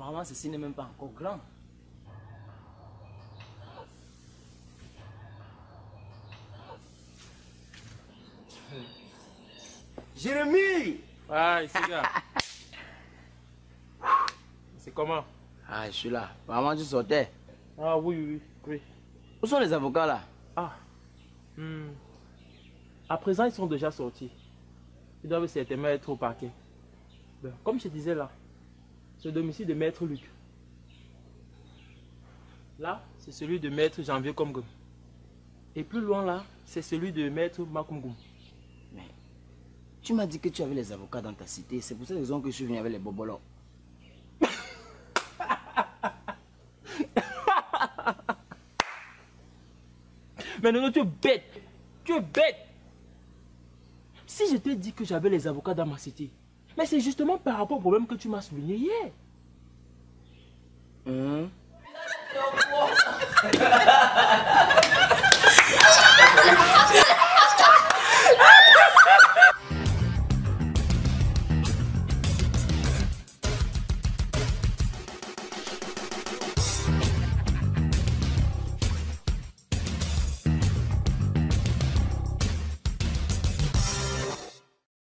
Apparemment, ceci n'est même pas encore grand. Jérémy! Ah, ici, gars. C'est comment? Ah, je suis là. Apparemment, tu sortais. Ah, oui. Où sont les avocats là? Ah. À présent, ils sont déjà sortis. Ils doivent certainement être au parquet. Ben, comme je disais là, c'est le domicile de Maître Luc. Là, c'est celui de Maître Janvier Komgum. Et plus loin là, c'est celui de Maître Makumgum. Mais tu m'as dit que tu avais les avocats dans ta cité. C'est pour cette raison que je suis venu avec les bobolos. Mais non, tu es bête. Tu es bête. Si je t'ai dit que j'avais les avocats dans ma cité, mais c'est justement par rapport au problème que tu m'as souligné hier.